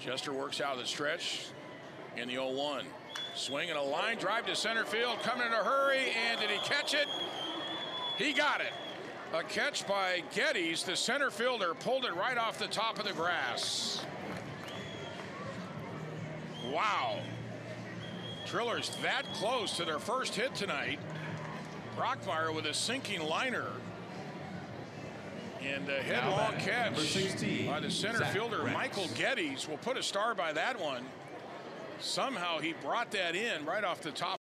Chester works out of the stretch in the 0-1. Swinging a line drive to center field, coming in a hurry, and did he catch it? He got it. A catch by Gettys. The center fielder pulled it right off the top of the grass. Wow. Trillers that close to their first hit tonight. Brockmeyer with a sinking liner. And a headlong catch by the center fielder, Michael Gettys. Will put a star by that one. Somehow he brought that in right off the top.